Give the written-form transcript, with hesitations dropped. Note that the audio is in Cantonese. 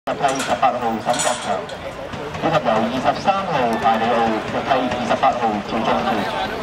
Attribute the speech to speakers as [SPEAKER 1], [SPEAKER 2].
[SPEAKER 1] 梯18號沈國強，以及由23號艾里奧嘅梯28號趙忠傑。